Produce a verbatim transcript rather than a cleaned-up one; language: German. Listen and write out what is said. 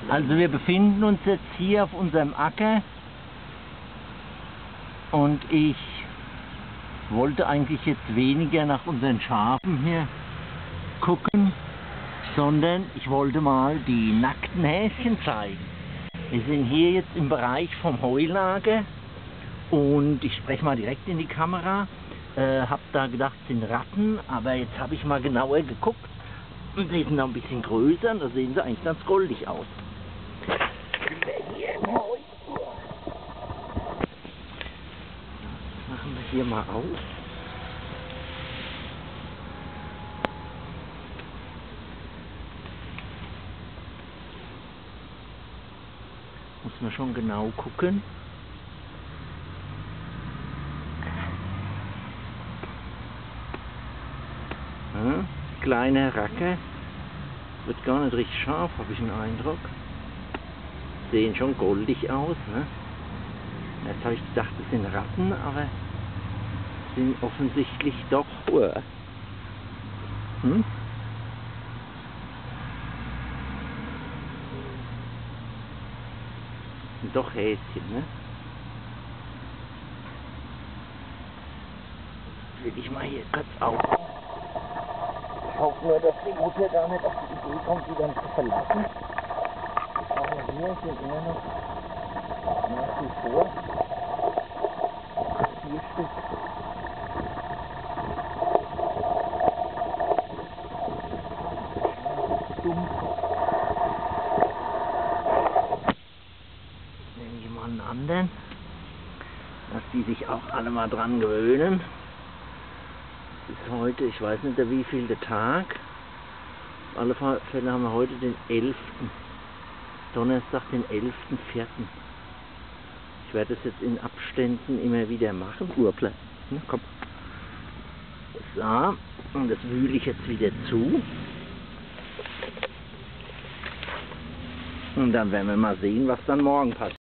Also wir befinden uns jetzt hier auf unserem Acker und ich wollte eigentlich jetzt weniger nach unseren Schafen hier gucken, sondern ich wollte mal die nackten Häschen zeigen. Wir sind hier jetzt im Bereich vom Heulager und ich spreche mal direkt in die Kamera. Äh, hab da gedacht, es sind Ratten, aber jetzt habe ich mal genauer geguckt und sie sind noch ein bisschen größer und da sehen sie eigentlich ganz goldig aus. Das machen wir hier mal auf. Muss man schon genau gucken. Ja, kleine Racke. Wird gar nicht richtig scharf, habe ich den Eindruck. Sehen schon goldig aus. Ne? Jetzt habe ich gedacht, das sind Ratten, aber sind offensichtlich doch Uhr. Hm? Sind doch Häschen, ne? Will ich mal hier kurz auf. Ich hoffe nur, dass die Mutter gar nicht auf die Idee kommt, die dann zu verlassen. Aber hier sind immer noch nach wie vor vier Stück. Dumm. Nehme ich mal einen anderen, dass die sich auch alle mal dran gewöhnen. Ist heute, ich weiß nicht, der wievielte Tag. Auf alle Fälle haben wir heute den elften Donnerstag, den elften vierten Ich werde es jetzt in Abständen immer wieder machen. Urplan. Na, komm. So, und das wühle ich jetzt wieder zu. Und dann werden wir mal sehen, was dann morgen passiert.